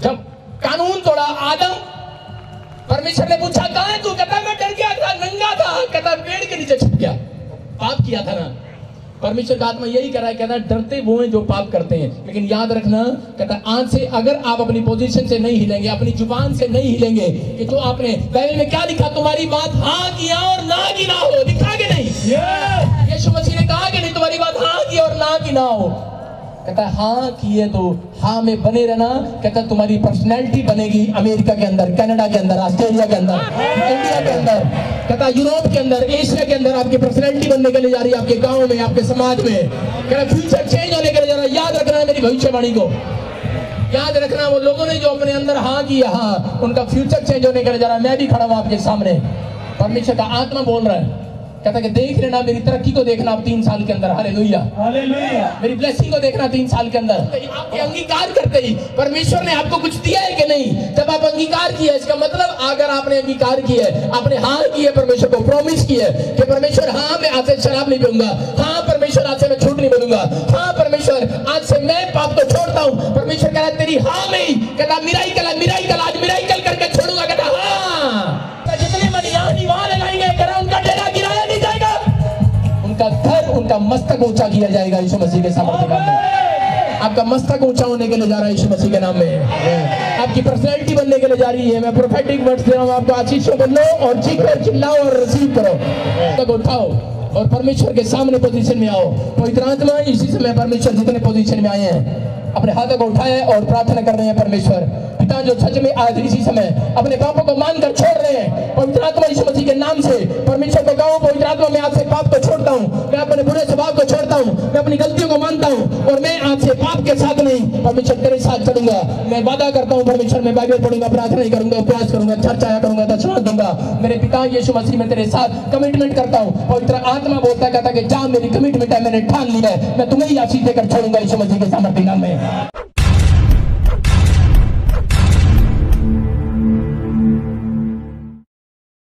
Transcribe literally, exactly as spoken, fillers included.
जब कानून तोड़ा आदम, परमेश्वर ने पूछा कहाँ है तू? कहता मैं डर गया था, नंगा था, कहता पेड़ के नीचे छुप गया। पाप किया था ना। परमेश्वर का आत्मा यही कर रहा है, कहता डरते वो हैं जो पाप करते हैं। लेकिन याद रखना, कहता आज से अगर आप अपनी पोजीशन से नहीं हिलेंगे, अपनी जुबान से नहीं हिलेंगे, कि जो आपने बाइबल में क्या लिखा, तुम्हारी बात हाँ किया और ना की ना हो, लिखा कि नहीं? यीशु मसीह ने कहा कि नहीं तुम्हारी बात हाँ की और ना की ना हो। कहता हाँ किए तो हाँ में बने रहना। कहता तुम्हारी पर्सनैलिटी बनेगी अमेरिका के अंदर, कनाडा के अंदर, ऑस्ट्रेलिया के अंदर, इंडिया के अंदर, कहता यूरोप के अंदर, एशिया के अंदर आपकी पर्सनैलिटी बनने के लिए जा रही है, आपके गांव में, आपके समाज में। कहता फ्यूचर चेंज होने के लिए जा रहा है। याद रखना है मेरी भविष्यवाणी को, याद रखना वो लोगों ने जो अपने अंदर हाँ किया, हाँ उनका फ्यूचर चेंज होने के लिए जा रहा है। मैं भी खड़ा हूँ आपके सामने, परमेश्वर का आत्मा बोल रहा है। कहता कि देख लेना, मेरी तरक्की को देखना आप तीन साल के अंदर। Hallelujah, hallelujah. मेरी ब्लेसिंग को देखना तीन साल के अंदर। आपके अंगीकार करते ही परमेश्वर ने आपको कुछ दिया है कि नहीं? जब आप अंगीकार किया, इसका मतलब अगर आपने अंगीकार किया है, आपने हाँ किया, परमेश्वर को प्रॉमिस किया है कि परमेश्वर हाँ मैं आज से शराब नहीं पीऊंगा, हाँ परमेश्वर आज से मैं झूठ नहीं बोलूंगा, हाँ परमेश्वर आज से मैं पाप को छोड़ता हूँ। परमेश्वर कह रहा है तेरी हाँ में ही, कहता मिराइकल मिराइकल आज मिराइकल करके छोड़ूंगा। कहता हाँ, जितने मन यहाँ नहीं वहां लगाएंगे, कह रहा उनका डेरा गिराया नहीं जाएगा, उनका घर, उनका मस्तक ऊंचा किया जाएगा यीशु मसीह के सामर्थ्य के नाम में। आपका मस्तक ऊंचा होने के लिए जा रहा है यीशु मसीह के नाम में। आपकी पर्सनैलिटी बनने के लिए जा रही है। मैं प्रोफेटिक वर्ड्स दे रहा हूँ आपको, आशीषों को लो और चीखो, चिल्लाओ और रिसीव करो। तक उठाओ और परमेश्वर के सामने पोजीशन में आओ। पवित्र आत्मा इसी समय परमेश्वर जितने पोजीशन में आए हैं अपने हाथों को उठाए और प्रार्थना कर रहे हैं। परमेश्वर पिता जो सच में आज इसी समय अपने पापों को मानकर छोड़ रहे हैं, पवित्र आत्मा यीशु मसीह के नाम से परमेश्वर को कहो, पवित्र आत्मा मैं आज से पाप को छोड़ता हूँ, मैं अपने बुरे स्वभाव को छोड़ता हूँ, मैं अपनी गलतियों को मानता हूँ और मैं आज से पाप के साथ नहीं, परमेश्वर तेरे साथ चलूंगा। मैं वादा करता हूँ परमेश्वर, मैं बाइबल पढ़ूंगा, प्रार्थना करूंगा, उपवास करूंगा, चर्च आया करूंगा, दक्षिणा दूंगा। मेरे पिता यीशु मसीह में तेरे साथ कमिटमेंट करता हूँ। पवित्र आत्मा बोलता कहता कि जा मेरी कमिटमेंट है, मैंने ठान लिया है, मैं तुम्हें ही आशीष देकर छोड़ूंगा यीशु मसीह के सामर्थ्य नाम में।